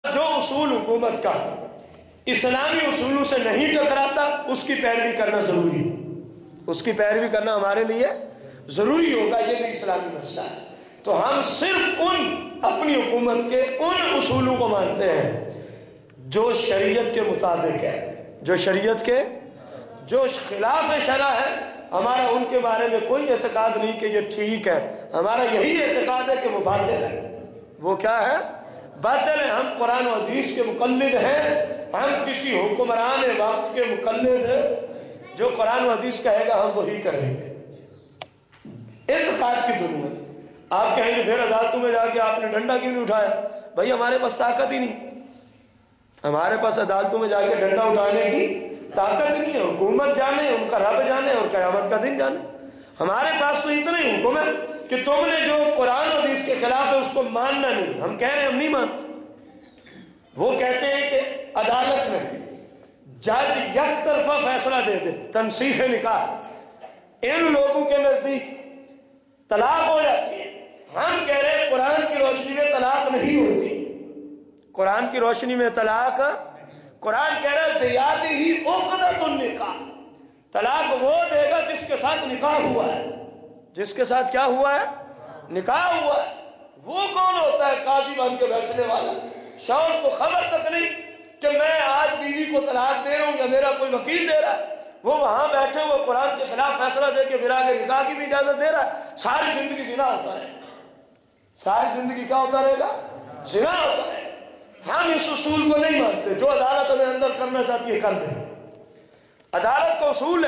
جو اصول حکومت کا اسلامی اصولوں سے نہیں ٹکراتا اس کی پیروی کرنا ضروری ہے، اس کی پیروی کرنا ہمارے لیے ضروری ہوگا، یہ بھی اسلامی مسئلہ ہے۔ تو ہم صرف اپنی حکومت کے ان اصولوں کو مانتے ہیں جو شریعت کے مطابق ہے، جو شریعت کے جو خلاف شرع ہے، ہمارا ان کے بارے میں کوئی اعتقاد نہیں کہ یہ ٹھیک ہے، ہمارا یہی اعتقاد ہے کہ وہ باطل ہے۔ وہ کیا ہے؟ باطل ہے۔ ہم قرآن و حدیث کے مقلد ہیں، ہم کسی حکمران وقت کے مقلد ہیں، جو قرآن و حدیث کہے گا ہم وہی کریں گے۔ اعتقاد کی دنیا میں آپ کہیں گے پھر عدالتوں میں جا کے آپ نے ڈنڈا کیوں نہیں اٹھایا؟ بھائی ہمارے پاس طاقت ہی نہیں، ہمارے پاس عدالتوں میں جا کے ڈنڈا اٹھانے کی طاقت نہیں ہے۔ حکومت جانے، ان کا رب جانے اور قیامت کا دن جانے۔ ہمارے پاس تو اتنا ہی حکم ہے کہ تم نے جو قرآن و حدیث کے خلاف ہے اس کو ماننا نہیں۔ ہم کہہ رہے ہیں ہم نہیں مانتے۔ وہ کہتے ہیں کہ عدالت میں جج یک طرفہ فیصلہ دے دے، تنسیخ نکاح، ان لوگوں کے نزدیک طلاق ہو جاتی ہے۔ ہم کہہ رہے ہیں قرآن کی روشنی میں طلاق نہیں ہوتی۔ قرآن کی روشنی میں طلاق، قرآن کہہ رہا ہے بیادہ عقدۃ النکاح، طلاق وہ دے گا جس کے ساتھ نکاح ہوا ہے۔ جس کے ساتھ کیا ہوا ہے؟ نکاح ہوا ہے۔ وہ کون ہوتا ہے؟ قاضی بن کے بیٹھنے والا، شوہر کو خبر تک نہیں کہ میں آج بیوی کو طلاق دے رہا ہوں یا میرا کوئی وکیل دے رہا ہے، وہ وہاں بیٹھے ہوئے قرآن کے خلاف فیصلہ دے کے پھر آگے نکاح کی بھی اجازت دے رہا ہے۔ ساری زندگی زنا ہوتا ہے، ساری زندگی کیا ہوتا رہے گا؟ زنا ہوتا ہے۔ ہم اس اصول کو نہیں مانتے۔ جو عدالت ہمیں اندر کرنا چاہتی ہے کر دیں۔ عدالت کا اصول ہے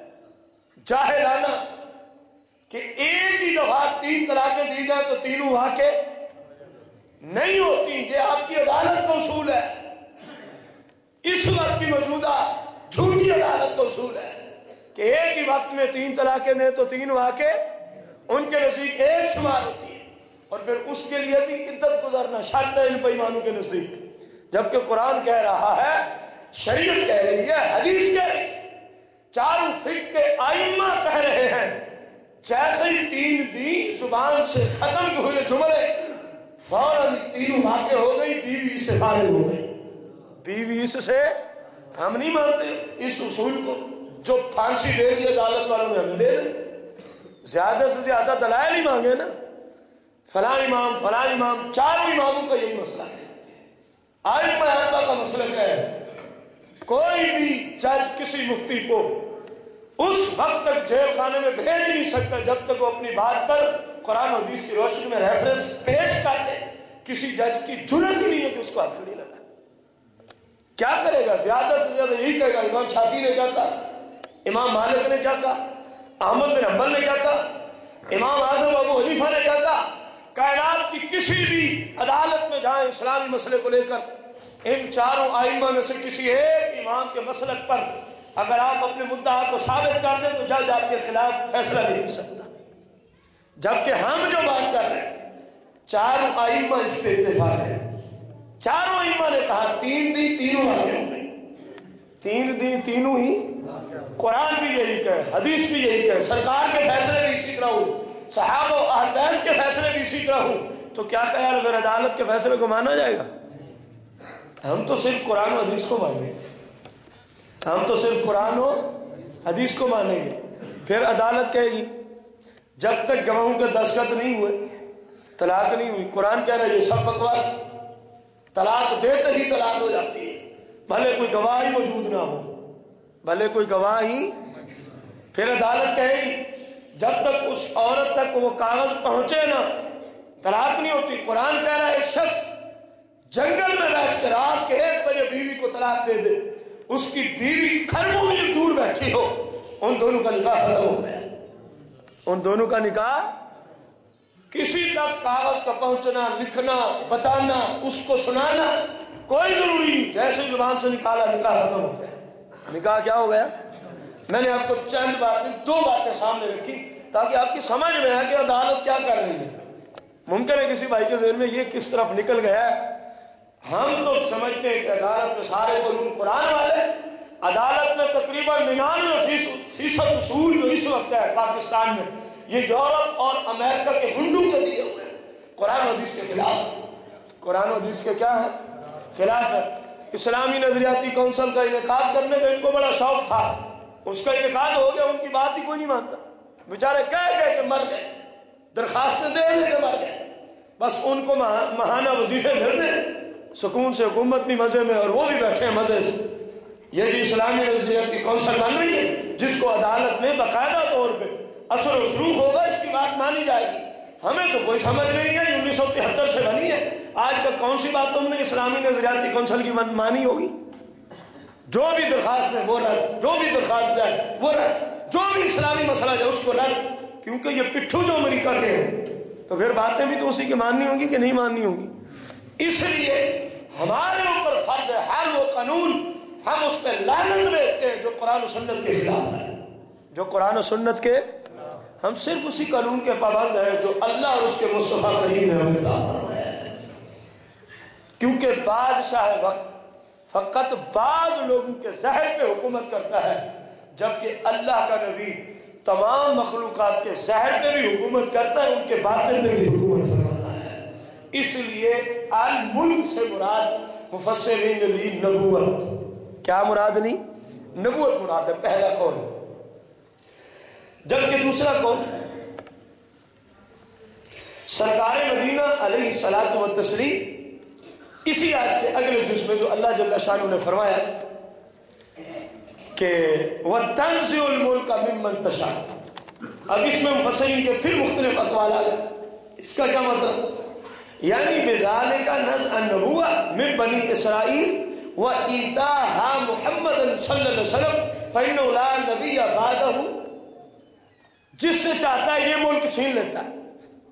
جاہلانہ کہ ایک ہی دفعہ 3 طلاقیں دی جائیں تو تینوں واقع نہیں ہوتی۔ یہ آپ کی عدالت کا اصول ہے، اس وقت کی موجودہ جھوٹی عدالت کا اصول ہے کہ ایک ہی وقت میں 3 طلاقیں دیں تو 3 واقع ان کے نزدیک ایک شمار ہوتی ہے، اور پھر اس کے لیے بھی عدت گزارنا شرط ہے ان پیمانوں کے نزدیک۔ جبکہ قرآن کہہ رہا ہے، شریعت کہہ رہی ہے، حدیث کہہ رہی ہے، چاروں فقہ کے ائمہ کہہ رہے ہیں، جیسے ہی 3 دی زبان سے ختم ہوئے جملے فوراً تینوں واقع ہو گئی، بیوی سے فارغ ہو گئی۔ بیوی اس سے ہم نہیں مانتے اس اصول کو۔ جو پھانسی دے رہی ہے عدالت والوں نے ہمیں دے دیں، زیادہ سے زیادہ دلائل ہی مانگے نا، فلاں امام فلاں امام، 4 اماموں کا یہی مسئلہ ہے۔ ائمہ اربعہ کا مسلک ہے، کوئی بھی جج کسی مفتی کو اس وقت تک جیل خانے میں بھیج نہیں سکتا جب تک وہ اپنی بات پر قرآن و حدیث کی روشنی میں ریفرنس پیش کر دے۔ کسی جج کی جرأت ہی نہیں ہے کہ اس کو ہتھکڑی لگائے۔ کیا کرے گا؟ زیادہ سے زیادہ یہی کہے گا امام شافعی نے کیا کہا، امام مالک نے کیا کہا، احمد بن حنبل نے کیا کہا، امام اعظم ابو حنیفہ نے کیا کہا۔ کائنات کی کسی بھی عدالت میں جائیں اسلامی مسئلے کو لے کر، ان 4 ائمہ میں سے کسی ایک امام کے مسلک پر اگر آپ اپنے مدعا کو ثابت کر دیں تو جج آپ کے خلاف فیصلہ نہیں کر سکتا۔ جبکہ ہم جو بات کر رہے ہیں 4 ائمہ اس پہ اتفاق ہے۔ 4 ائمہ نے کہا 3 دی تینوں واقع ہو گئی، 3 دی تینوں ہی۔ قرآن بھی یہی کہے، حدیث بھی یہی کہے، سرکار کے فیصلے بھی اسی طرح ہوں، صحابہ و اہل بیت کے فیصلے بھی اسی طرح ہوں، تو کیا خیال اگر عدالت کے فیصلے کو مانا جائے گا؟ ہم تو صرف قرآن و حدیث کو مانیں گے، ہم تو صرف قرآن و حدیث کو مانیں گے۔ پھر عدالت کہے گی جب تک گواہوں کے دستخط نہیں ہوئے طلاق نہیں ہوئی۔ قرآن کہہ رہا ہے یہ سب بکواس، طلاق دیتے ہی طلاق ہو جاتی ہے، بھلے کوئی گواہ ہی موجود نہ ہو، بھلے کوئی گواہ ہی۔ پھر عدالت کہے گی جب تک اس عورت تک وہ کاغذ پہنچے نا طلاق نہیں ہوتی۔ قرآن کہہ رہا ہے ایک شخص جنگل میں بیٹھ کے رات کے 1 بجے بیوی کو طلاق دے دے، اس کی بیوی خربوں میل دور بیٹھی ہو، ان دونوں کا نکاح ختم ہو گیا۔ ان دونوں کا نکاح، کسی تک کاغذ کا پہنچنا، لکھنا، بتانا، اس کو سنانا کوئی ضروری نہیں، جیسے زبان سے نکالا نکاح ختم ہو گیا۔ نکاح کیا ہو گیا؟ میں نے آپ کو چند باتیں 2 باتیں سامنے رکھی تاکہ آپ کی سمجھ میں آئے کہ عدالت کیا کر رہی ہے۔ ممکن ہے کسی بھائی کے ذہن میں یہ کس طرف نکل گیا ہے، ہم تو سمجھتے ہیں کہ عدالت میں سارے قانون قرآن والے، عدالت میں تقریباً 99% اصول جو اس وقت ہے پاکستان میں یہ یورپ اور امریکہ کے ہنڈوں کے دیے ہوئے ہیں، قرآن و حدیث کے خلاف۔ قرآن و حدیث کے کیا ہے؟ خلافت اسلامی نظریاتی کونسل کا انعقاد کرنے کا ان کو بڑا شوق تھا، اس کا انعقاد ہو گیا، ان کی بات ہی کوئی نہیں مانتا، بیچارے کہہ گئے کہ مر گئے، درخواستیں دے دے کے مر گئے، بس ان کو ماہانہ وظیفے مل رہے، سکون سے حکومت بھی مزے میں اور وہ بھی بیٹھے ہیں مزے سے۔ یہ جو اسلامی نظریاتی کونسل بن رہی ہے، جس کو عدالت میں باقاعدہ طور پہ اثر و رسوخ ہوگا، اس کی بات مانی جائے گی۔ ہمیں تو کوئی سمجھ نہیں ہے، 1973 سے بنی ہے، آج تک کون سی بات تم نے اسلامی نظریاتی کونسل کی مانی ہوگی؟ جو بھی درخواست ہے وہ رد، جو بھی درخواست ہے وہ رد، جو بھی اسلامی مسئلہ ہے اس کو رد، کیونکہ یہ پٹھو جو امریکہ کے ہیں، تو پھر باتیں بھی تو اسی کی ماننی ہوگی کہ نہیں ماننی ہوگی۔ اس لیے ہمارے اوپر فرض ہے ہر وہ قانون ہم اس پہ لعنت بھیجتے ہیں جو قرآن و سنت کے خلاف ہے، جو قرآن و سنت کے، ہم صرف اسی قانون کے پابند ہیں جو اللہ اور اس کے مصطفیٰ کریم نے ہمیں عطا فرمایا ہے، کیونکہ بادشاہ وقت فقط بعض لوگوں کے زہر پہ حکومت کرتا ہے، جبکہ اللہ کا نبی تمام مخلوقات کے زہر پہ بھی حکومت کرتا ہے، ان کے باطن میں بھی حکومت فرماتا ہے۔ اس لیے الملک سے مراد مفسرین نے لی نبوت، کیا مراد لی؟ نبوت مراد ہے، پہلا قول۔ جبکہ دوسرا قول سرکار مدینہ علیہ الصلوۃ والتسلیم اسی آیت کے اگلے جز میں جو اللہ جل شانہ نے فرمایا کہ وَتَنزِعُ الْمُلْكَ مِمَّن تَشَاءُ، اب اس میں مفسرین کے پھر مختلف اقوال آ گئے، اس کا کیا مطلب؟ یعنی بِذَلِكَ نَزْعَ النُّبُوَّةِ مِن بَنِي إِسرائِيلَ وَإِيتَاهَا مُحَمَّدًا صلی اللہ علیہ وسلم فَإِنَّهُ لَا نَبِيَّ بَعْدَهُ، جس سے چاہتا ہے یہ ملک چھین لیتا ہے۔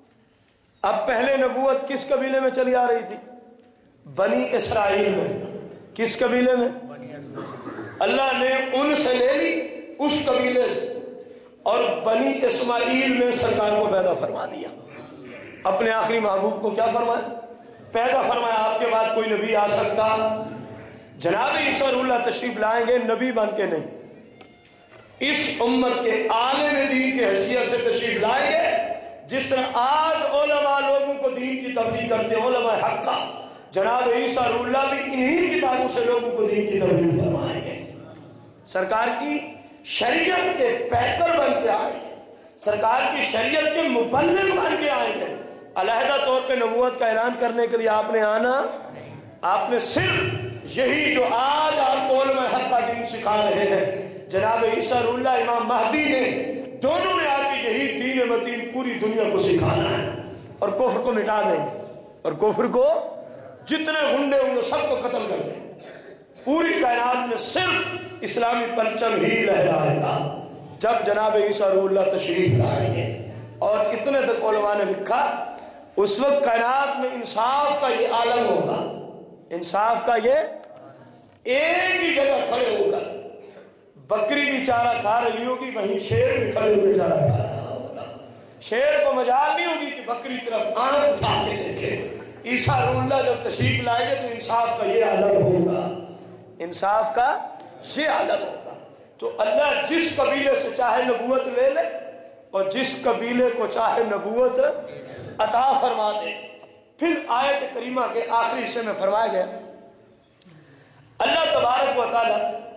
اب پہلے نبوت کس قبیلے میں چلی آ رہی تھی؟ بنی اسرائیل میں۔ کس قبیلے میں؟ اللہ نے ان سے لے لی، اس قبیلے سے، اور بنی اسماعیل میں سرکار کو پیدا فرما دیا۔ اپنے آخری محبوب کو کیا فرمایا؟ پیدا فرمایا۔ آپ کے بعد کوئی نبی آ سکتا؟ جناب عیسیٰ روح اللہ تشریف لائیں گے نبی بن کے نہیں، اس امت کے عالم دین کی حیثیت سے تشریف لائیں گے، جس طرح آج علماء لوگوں کو دین کی تبلیغ کرتے ہیں، علماء حقہ، جناب عیسیٰ روح اللہ بھی انہی کتابوں سے لوگوں کو دین کی تبلیغ فرمائیں گے، سرکار کی شریعت کے پیکر بن کے آئیں گے، سرکار کی شریعت کے مبلغ بن کے آئیں گے۔ علیحدہ طور پہ نبوت کا اعلان کرنے کے لیے آپ نے آنا، آپ نے صرف یہی جو آج آپ کو علماء حقہ دین سکھا رہے ہیں، جناب عیسیٰ روح اللہ، امام مہدی نے، دونوں نے آ کے یہی دین متین پوری دنیا کو سکھانا ہے، اور کفر کو مٹا دیں گے، اور کفر کو جتنے گنڈے ہوں گے سب کو قتل کر دیں گے۔ پوری کائنات میں صرف اسلامی پرچم ہی لہرائے گا جب جناب عیسیٰ روح اللہ تشریف لائیں گے۔ اور اتنے تک علماء نے لکھا اس وقت کائنات میں انصاف کا یہ عالم ہوگا، انصاف کا یہ ایک ہی جگہ کھڑے ہو کر بکری بھی چارہ کھا رہی ہوگی، وہیں شیر بھی کھڑے ہوئے چارہ کھا رہا ہوگا، شیر کو مجال نہیں ہوگی کہ بکری طرف آنکھ اٹھا کے دیکھے۔ عیسیٰ روح اللہ جب تشریف لائے گے تو انصاف کا یہ عالم ہوگا، انصاف کا یہ عالم ہوگا۔ تو اللہ جس قبیلے سے چاہے نبوت لے لے اور جس قبیلے کو چاہے نبوت عطا فرما دے۔ پھر آیت کریمہ کے آخری حصے میں فرمایا گیا اللہ تبارک و تعالی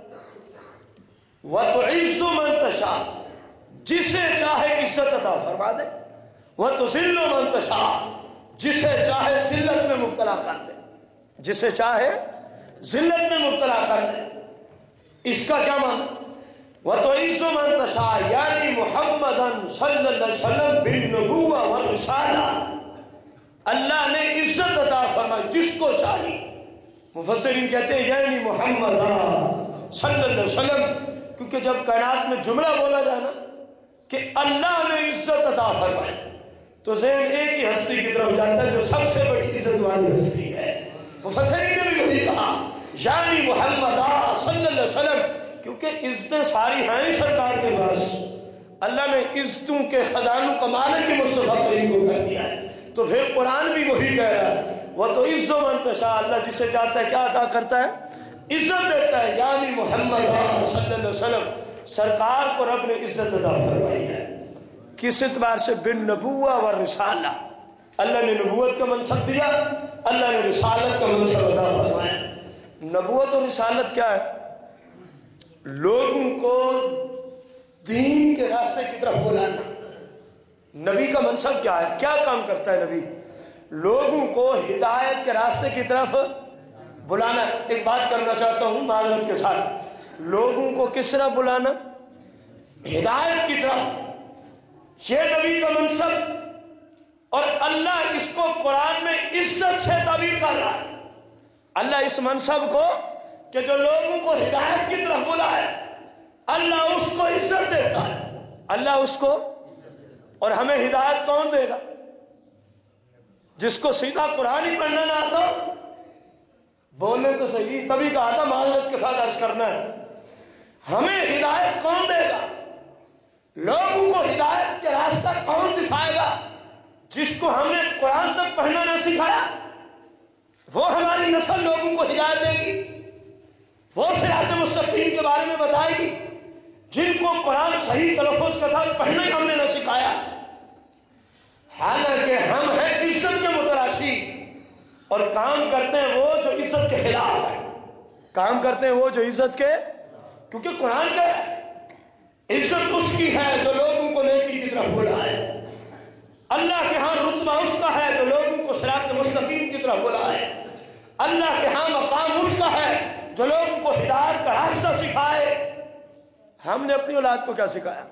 وَتُعِزُّ مَن تَشَاءُ، جسے چاہے عزت عطا فرما دے، وَتُذِلُّ مَن تَشَاءُ، جسے چاہے ذلت میں مبتلا کر دے، جسے چاہے ذلت میں مبتلا کر دے۔ اس کا کیا معنی؟ وَتُعِزُّ مَن تَشَاءُ یعنی محمدًا صلی اللہ علیہ وسلم بالنبوۃ والرسالہ، اللہ نے عزت عطا فرمائی جس کو چاہیے۔ مفسرین کہتے ہیں یعنی محمد صلی اللہ علیہ وسلم، کیونکہ جب کائنات میں جملہ بولا جائے نا کہ اللہ نے عزت عطا فرمائی تو ذہن ایک ہی ہستی کی طرف جاتا ہے جو سب سے بڑی عزت والی ہستی ہے۔ مفسرین نے بھی وہی کہا یعنی محمد صلی اللہ علیہ وسلم، کیونکہ عزتیں ساری ہیں ہی سرکار کے پاس، اللہ نے عزتوں کے خزانوں کا مالک کی مصطفیٰ کریم کو کر دیا ہے۔ تو پھر قرآن بھی وہی کہہ رہا ہے وَتُعِزُّ مَن تَشَاءُ، اللہ جسے چاہتا ہے کیا عطا کرتا ہے؟ عزت دیتا ہے۔ یعنی محمد صلی اللہ علیہ وسلم، سرکار کو رب نے عزت عطا فرمائی ہے۔ کس اعتبار سے؟ بالنبوۃ والرسالہ، اللہ نے نبوت کا منصب دیا، اللہ نے رسالت کا منصب عطا فرمایا۔ نبوت اور رسالت کیا ہے؟ لوگوں کو دین کے راستے کی طرف بلانا۔ نبی کا منصب کیا ہے؟ کیا کام کرتا ہے نبی؟ لوگوں کو ہدایت کے راستے کی طرف بلانا۔ ایک بات کرنا چاہتا ہوں معذرت کے ساتھ، لوگوں کو کس طرح بلانا؟ ہدایت کی طرف، یہ نبی کا منصب، اور اللہ اس کو قرآن میں عزت سے تعبیر کر رہا ہے۔ اللہ اس منصب کو کہ جو لوگوں کو ہدایت کی طرف بلائے، اللہ اس کو عزت دیتا ہے، اللہ اس کو۔ اور ہمیں ہدایت کون دے گا؟ جس کو سیدھا قرآن ہی پڑھنا نہ آتا، بولنے تو صحیح، تبھی کہا تھا معذرت کے ساتھ عرض کرنا ہے۔ ہمیں ہدایت کون دے گا؟ لوگوں کو ہدایت کے راستہ کون دکھائے گا؟ جس کو ہم نے قرآن تک پڑھنا نہ سکھایا، وہ ہماری نسل لوگوں کو ہدایت دے گی، وہ صراط مستقیم کے بارے میں بتائے گی، جن کو قرآن صحیح تلفظ کے ساتھ پڑھنا ہی ہم نے نہ سکھایا۔ حالانکہ ہم ہیں عزت کے متراشی، اور کام کرتے ہیں وہ جو عزت کے خلاف ہے، کام کرتے ہیں وہ جو عزت کے، کیونکہ قرآن کا عزت اس کی ہے جو لوگوں کو نیکی کی طرف بلائے، اللہ کے ہاں رتبہ اس کا ہے جو لوگوں کو صراط مستقیم کی طرف بلائے، اللہ کے ہاں مقام اس کا ہے جو لوگوں کو ہدایت کا راستہ سکھائے۔ ہم نے اپنی اولاد کو کیا سکھایا؟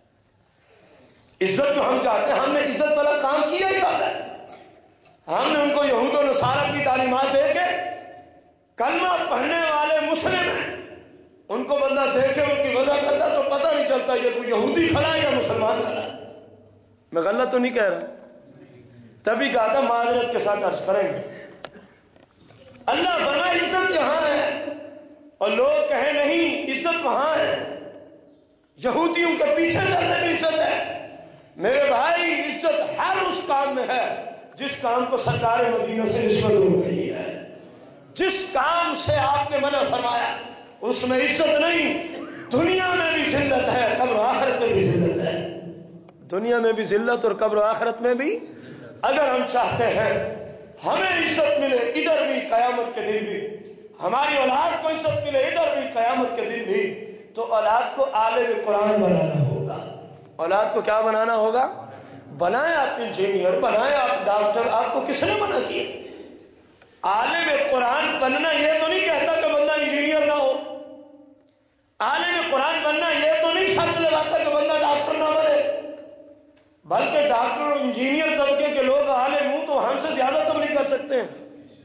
عزت جو ہم چاہتے ہیں، ہم نے عزت والا کام کیا ہی کہا ہے۔ ہم نے ان کو یہود و نصارہ کی تعلیمات دے کے، کلمہ پڑھنے والے مسلم ہیں، ان کو بندہ دیکھے ان کی وجہ کرتا تو پتہ نہیں چلتا یہ کوئی یہودی کھڑا ہے یا مسلمان کھڑا ہے۔ میں غلط تو نہیں کہہ رہا، تبھی کہا تھا معذرت کے ساتھ عرض کریں گے۔ اللہ فرمائے عزت یہاں ہے، اور لوگ کہیں نہیں عزت وہاں ہے، یہودیوں کے پیچھے چلنے میں عزت ہے۔ میرے بھائی، عزت ہر اس کام میں ہے جس کام کو سرکار مدینہ سے نسبت ہو گئی ہے۔ جس کام سے آپ نے منع فرمایا اس میں عزت نہیں، دنیا میں بھی ذلت ہے، قبر و آخرت میں بھی ذلت ہے۔ دنیا میں بھی ذلت اور قبر و آخرت میں بھی۔ اگر ہم چاہتے ہیں ہمیں عزت ملے ادھر بھی قیامت کے دن بھی، ہماری اولاد کو عزت ملے ادھر بھی قیامت کے دن بھی، تو اولاد کو عالم قرآن بنانا ہوگا۔ اولاد کو کیا بنانا ہوگا؟ بنائے آپ انجینئر، بنائے آپ ڈاکٹر، آپ کو کس نے منع کیا؟ عالم قرآن بننا یہ تو نہیں کہتا کہ بندہ انجینئر نہ ہو، عالم قرآن بننا یہ تو نہیں شرط لگاتا کہ بندہ ڈاکٹر نہ بنے، بلکہ ڈاکٹر اور انجینئر طبقے کے لوگ عالم ہوں تو ہم سے زیادہ تبلیغ کر سکتے ہیں،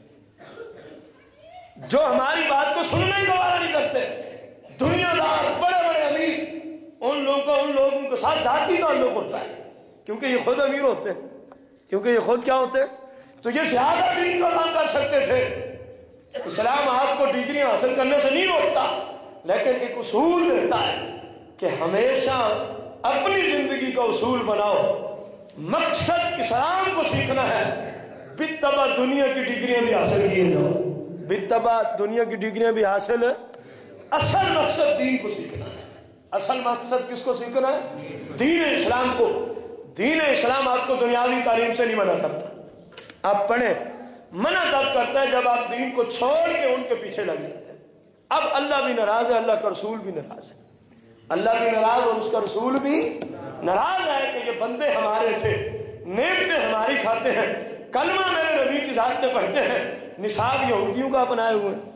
جو ہماری بات کو سننا ہی گوارا نہیں کرتے۔ دنیا دار بڑے بڑے امیر، ان لوگوں کے ساتھ ذاتی تعلق ہوتا ہے، کیونکہ یہ خود امیر ہوتے ہیں، کیونکہ یہ خود کیا ہوتے ہیں، تو یہ زیادہ دین کا کام کر سکتے تھے۔ اسلام آپ کو ڈگریاں حاصل کرنے سے نہیں روکتا، لیکن ایک اصول دیتا ہے کہ ہمیشہ اپنی زندگی کا اصول بناؤ، مقصد اسلام کو سیکھنا ہے، بالطبع دنیا کی ڈگریاں بھی حاصل کیے جاؤ، بالطبع دنیا کی ڈگریاں بھی حاصل، اصل مقصد دین کو سیکھنا ہے۔ اصل مقصد کس کو سیکھنا ہے؟ دین اسلام کو۔ دین اسلام آپ کو دنیاوی تعلیم سے نہیں منع کرتا، آپ پڑھیں، منع تب کرتا ہے جب آپ دین کو چھوڑ کے ان کے پیچھے لگ جاتے ہیں۔ اب اللہ بھی ناراض ہے، اللہ کا رسول بھی ناراض ہے، اللہ بھی ناراض اور اس کا رسول بھی ناراض ہے کہ یہ بندے ہمارے تھے، نعمتیں ہماری کھاتے ہیں، کلمہ میرے نبی کی ذات میں پڑھتے ہیں، نصاب یہودیوں کا اپنائے ہوئے ہیں۔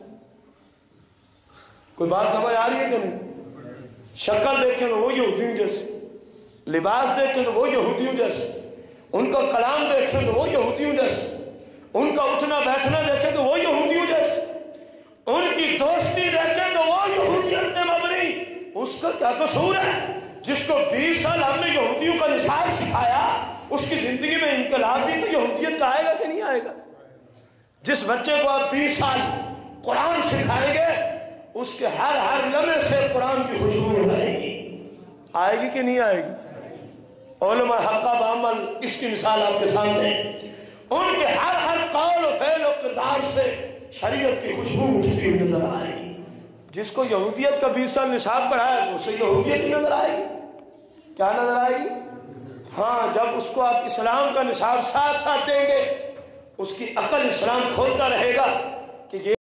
کوئی بات سمجھ آ رہی ہے کہ نہیں؟ شکل دیکھیں تو وہ یہودیوں جیسے، لباس دیکھیں تو وہ یہودیوں جیسے، ان کا کلام دیکھیں تو وہ یہودیوں جیسے، ان کا اٹھنا بیٹھنا دیکھیں تو وہ یہودیوں جیسے، ان کی دوستی دیکھیں تو وہ یہودیت میں مبنی۔ اس کا کیا قصور ہے؟ جس کو 20 سال ہم نے یہودیوں کا نصاب سکھایا، اس کی زندگی میں انقلاب بھی تو یہودیت کا آئے گا کہ نہیں آئے گا؟ جس بچے کو آپ 20 سال قرآن سکھائیں گے، اس کے ہر لمحے سے قرآن کی خوشبو آئے گی کہ نہیں آئے گی؟ علماء حقہ بعمل اس کی مثال آپ کے سامنے ہے، ان کے ہر قول و فعل و کردار سے شریعت کی خوشبو اٹھتی ہوئی نظر آئے گی۔ جس کو یہودیت کا 20 سال نصاب پڑھا ہے اسے یہودیت ہی نظر آئے گی۔ کیا نظر آئے گی؟ ہاں، جب اس کو آپ اسلام کا نصاب ساتھ ساتھ دیں گے، اس کی عقل اسلام کھولتا رہے گا کہ یہ